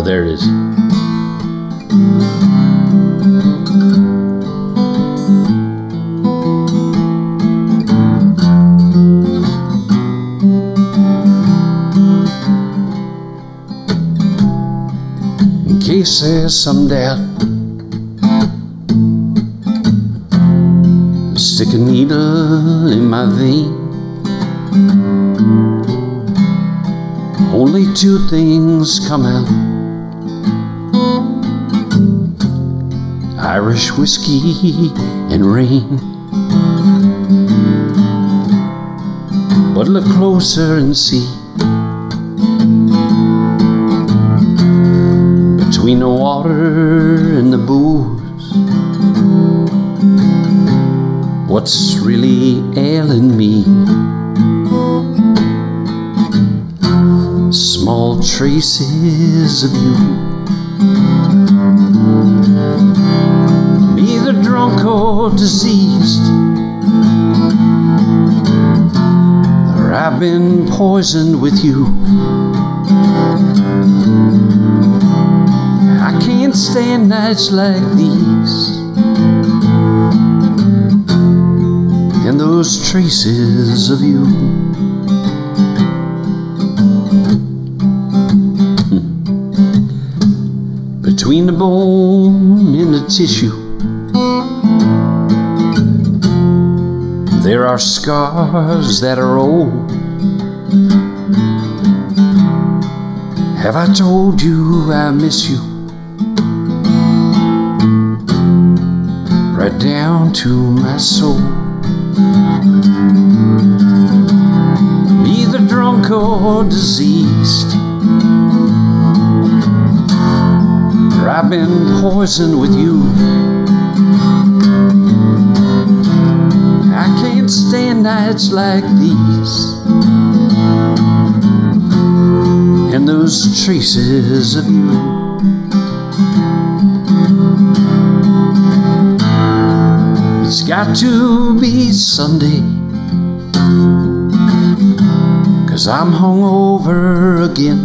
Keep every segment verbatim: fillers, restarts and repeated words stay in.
Oh, there it is. In case there's some doubt, stick a needle in my vein. Only two things come out: Irish whiskey and rain. But look closer and see, between the water and the booze, what's really ailing me? Small traces of you. I'm either drunk or diseased, or I've been poisoned with you. I can't stand nights like these, and those traces of you. Between the bone and the tissue, there are scars that are old. Have I told you I miss you? Right down to my soul. I'm either drunk or diseased, I've been poisoned with you. I can't stand nights like these, and those traces of you. It's got to be Sunday, 'cause I'm hungover again.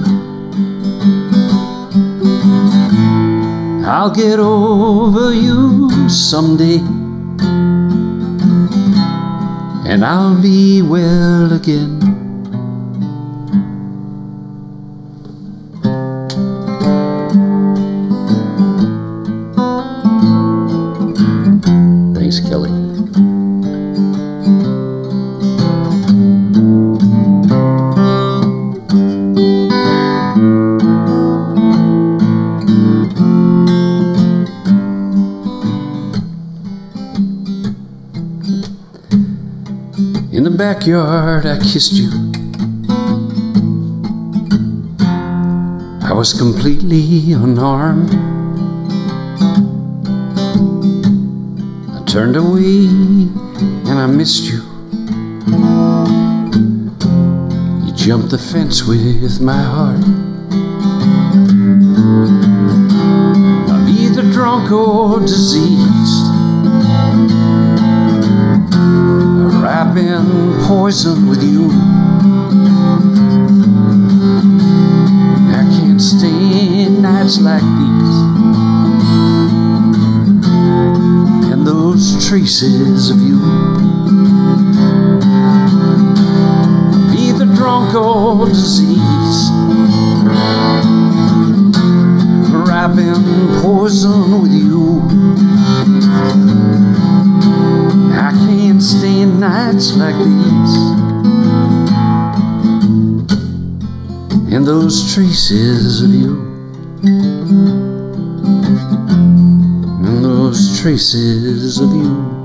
I'll get over you someday, and I'll be well again. Thanks, Kelly. In the backyard I kissed you. I was completely unarmed. I turned away and I missed you. You jumped the fence with my heart. I'm either drunk or diseased, I've been poisoned with you. I can't stand nights like these, and those traces of you. I'm either drunk or diseased, or I've been poisoned with you. I can't stand nights like these, and those traces of you, and those traces of you.